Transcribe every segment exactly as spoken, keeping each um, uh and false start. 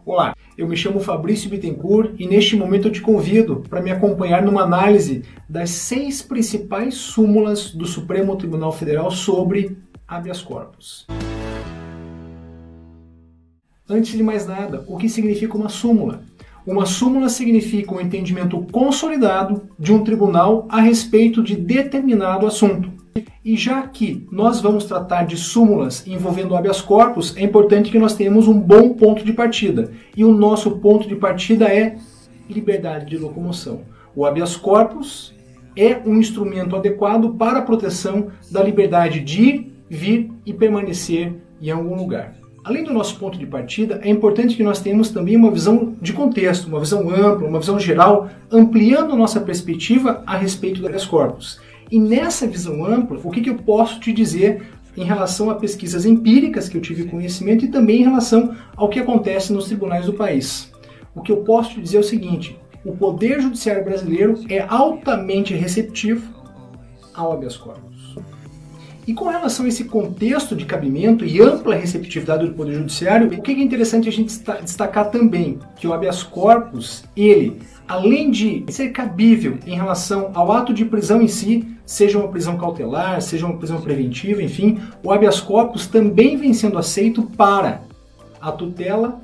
Olá, eu me chamo Fabrício Bittencourt e neste momento eu te convido para me acompanhar numa análise das seis principais súmulas do Supremo Tribunal Federal sobre habeas corpus. Antes de mais nada, o que significa uma súmula? Uma súmula significa um entendimento consolidado de um tribunal a respeito de determinado assunto. E já que nós vamos tratar de súmulas envolvendo habeas corpus, é importante que nós tenhamos um bom ponto de partida. E o nosso ponto de partida é liberdade de locomoção. O habeas corpus é um instrumento adequado para a proteção da liberdade de ir, vir e permanecer em algum lugar. Além do nosso ponto de partida, é importante que nós tenhamos também uma visão de contexto, uma visão ampla, uma visão geral, ampliando a nossa perspectiva a respeito do habeas corpus. E nessa visão ampla, o que, que eu posso te dizer em relação a pesquisas empíricas que eu tive conhecimento e também em relação ao que acontece nos tribunais do país? O que eu posso te dizer é o seguinte: o Poder Judiciário brasileiro é altamente receptivo ao habeas corpus. E com relação a esse contexto de cabimento e ampla receptividade do Poder Judiciário, o que é interessante a gente destacar também? Que o habeas corpus, ele, além de ser cabível em relação ao ato de prisão em si, seja uma prisão cautelar, seja uma prisão preventiva, enfim, o habeas corpus também vem sendo aceito para a tutela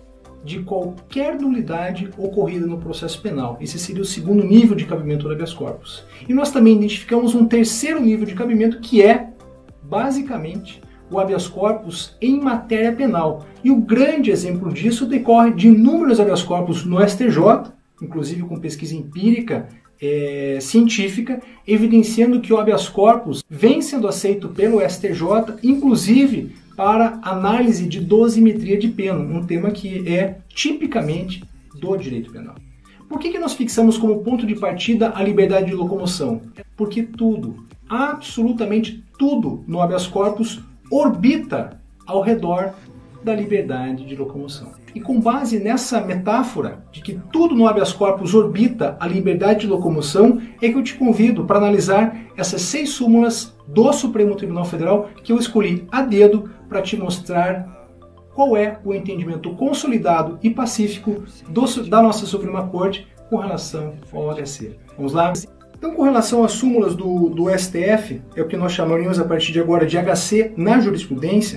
de qualquer nulidade ocorrida no processo penal. Esse seria o segundo nível de cabimento do habeas corpus. E nós também identificamos um terceiro nível de cabimento que é, basicamente, o habeas corpus em matéria penal. E o grande exemplo disso decorre de inúmeros habeas corpus no S T J, inclusive com pesquisa empírica é, científica, evidenciando que o habeas corpus vem sendo aceito pelo S T J, inclusive para análise de dosimetria de pena, um tema que é tipicamente do direito penal. Por que que nós fixamos como ponto de partida a liberdade de locomoção? Porque tudo, absolutamente tudo no habeas corpus orbita ao redor da liberdade de locomoção. E com base nessa metáfora de que tudo no habeas corpus orbita a liberdade de locomoção, é que eu te convido para analisar essas seis súmulas do Supremo Tribunal Federal que eu escolhi a dedo para te mostrar qual é o entendimento consolidado e pacífico do, da nossa Suprema Corte com relação ao H C. Vamos lá? Então, com relação às súmulas do, do S T F, é o que nós chamaríamos a partir de agora de H C na jurisprudência,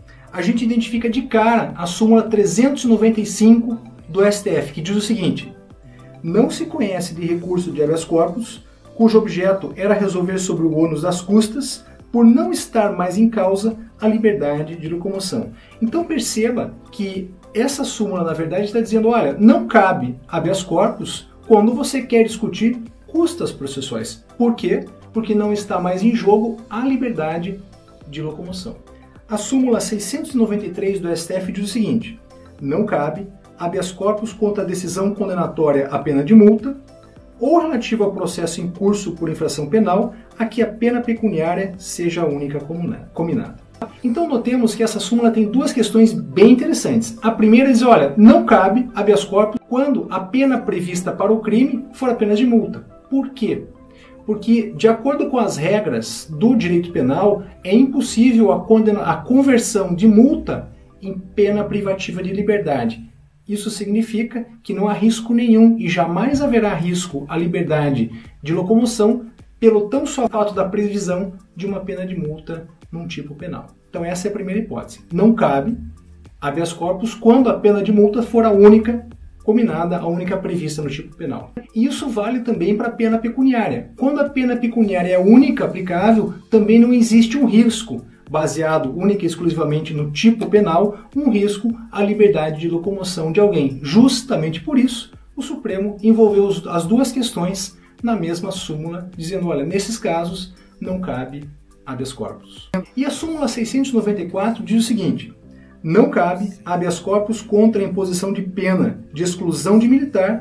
a gente identifica de cara a súmula trezentos e noventa e cinco do S T F, que diz o seguinte: não se conhece de recurso de habeas corpus cujo objeto era resolver sobre o ônus das custas por não estar mais em causa a liberdade de locomoção. Então perceba que essa súmula, na verdade, está dizendo, olha, não cabe habeas corpus quando você quer discutir custas processuais. Por quê? Porque não está mais em jogo a liberdade de locomoção. A súmula seiscentos e noventa e três do S T F diz o seguinte: não cabe habeas corpus contra a decisão condenatória à pena de multa ou relativa ao processo em curso por infração penal a que a pena pecuniária seja a única cominada. Então notemos que essa súmula tem duas questões bem interessantes. A primeira diz, olha, não cabe habeas corpus quando a pena prevista para o crime for apenas de multa. Por quê? Porque, de acordo com as regras do direito penal, é impossível a, condena, a conversão de multa em pena privativa de liberdade. Isso significa que não há risco nenhum e jamais haverá risco à liberdade de locomoção pelo tão só fato da previsão de uma pena de multa num tipo penal. Então essa é a primeira hipótese. Não cabe habeas corpus quando a pena de multa for a única cominada, a única prevista no tipo penal. E isso vale também para a pena pecuniária. Quando a pena pecuniária é a única aplicável, também não existe um risco baseado única e exclusivamente no tipo penal, um risco à liberdade de locomoção de alguém. Justamente por isso, o Supremo envolveu as duas questões na mesma súmula, dizendo, olha, nesses casos não cabe habeas corpus. E a súmula seiscentos e noventa e quatro diz o seguinte: não cabe habeas corpus contra a imposição de pena de exclusão de militar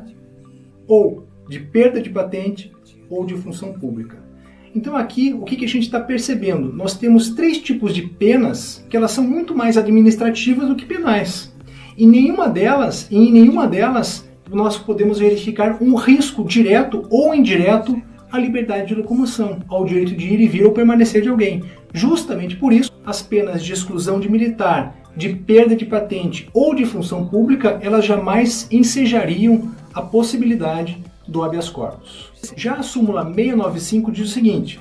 ou de perda de patente ou de função pública. Então aqui, o que a gente está percebendo? Nós temos três tipos de penas que elas são muito mais administrativas do que penais. E nenhuma delas, em nenhuma delas nós podemos verificar um risco direto ou indireto à liberdade de locomoção, ao direito de ir e vir ou permanecer de alguém. Justamente por isso, as penas de exclusão de militar de perda de patente ou de função pública, elas jamais ensejariam a possibilidade do habeas corpus. Já a súmula seiscentos e noventa e cinco diz o seguinte: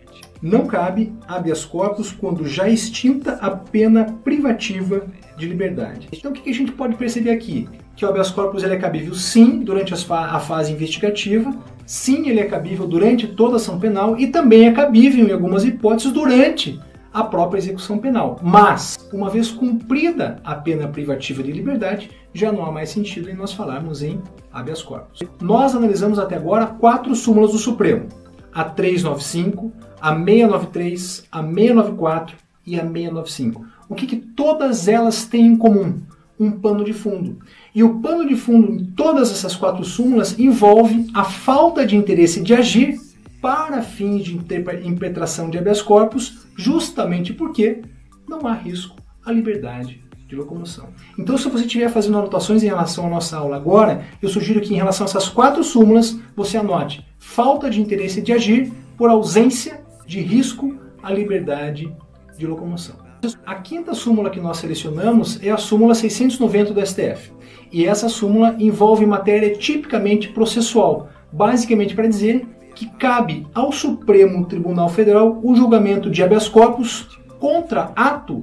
não cabe habeas corpus quando já extinta a pena privativa de liberdade. Então o que a gente pode perceber aqui? Que o habeas corpus ele é cabível sim durante a fase investigativa, sim ele é cabível durante toda a ação penal e também é cabível em algumas hipóteses durante a própria execução penal. Mas, uma vez cumprida a pena privativa de liberdade, já não há mais sentido em nós falarmos em habeas corpus. Nós analisamos até agora quatro súmulas do Supremo: a trezentos e noventa e cinco, a seiscentos e noventa e três, a seiscentos e noventa e quatro e a seiscentos e noventa e cinco. O que, que todas elas têm em comum? Um pano de fundo. E o pano de fundo em todas essas quatro súmulas envolve a falta de interesse de agir para fins de impetração de habeas corpus, justamente porque não há risco à liberdade de locomoção. Então, se você estiver fazendo anotações em relação à nossa aula agora, eu sugiro que em relação a essas quatro súmulas, você anote falta de interesse de agir por ausência de risco à liberdade de locomoção. A quinta súmula que nós selecionamos é a súmula seiscentos e noventa do S T F. E essa súmula envolve matéria tipicamente processual, basicamente para dizer que cabe ao Supremo Tribunal Federal o julgamento de habeas corpus contra ato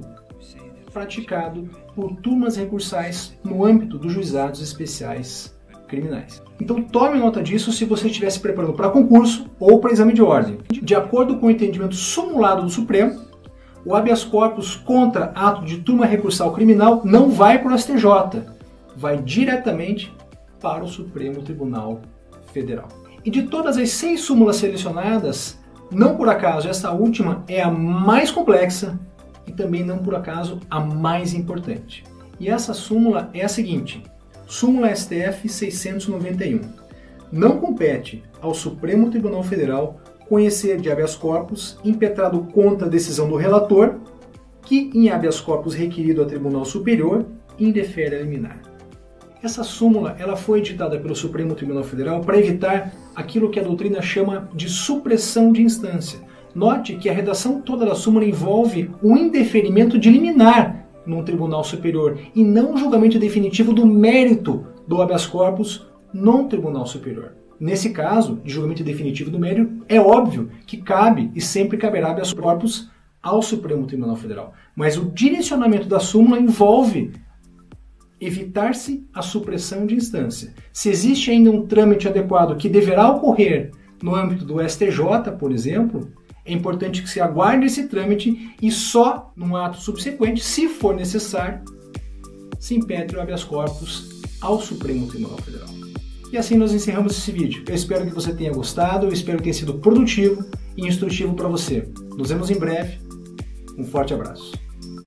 praticado por turmas recursais no âmbito dos juizados especiais criminais. Então tome nota disso se você estiver se preparando para concurso ou para exame de ordem. De acordo com o entendimento sumulado do Supremo, o habeas corpus contra ato de turma recursal criminal não vai para o S T J, vai diretamente para o Supremo Tribunal Federal. E de todas as seis súmulas selecionadas, não por acaso essa última é a mais complexa e também não por acaso a mais importante. E essa súmula é a seguinte: súmula S T F seiscentos e noventa e um. Não compete ao Supremo Tribunal Federal conhecer de habeas corpus impetrado contra a decisão do relator, que em habeas corpus requerido a Tribunal Superior indefere a liminar. Essa súmula ela foi editada pelo Supremo Tribunal Federal para evitar aquilo que a doutrina chama de supressão de instância. Note que a redação toda da súmula envolve o indeferimento de liminar num Tribunal Superior e não o julgamento definitivo do mérito do habeas corpus num Tribunal Superior. Nesse caso, de julgamento definitivo do mérito, é óbvio que cabe e sempre caberá habeas corpus ao Supremo Tribunal Federal. Mas o direcionamento da súmula envolve evitar-se a supressão de instância. Se existe ainda um trâmite adequado que deverá ocorrer no âmbito do S T J, por exemplo, é importante que se aguarde esse trâmite e só num ato subsequente, se for necessário, se impetre o habeas corpus ao Supremo Tribunal Federal. E assim nós encerramos esse vídeo. Eu espero que você tenha gostado, eu espero que tenha sido produtivo e instrutivo para você. Nos vemos em breve. Um forte abraço.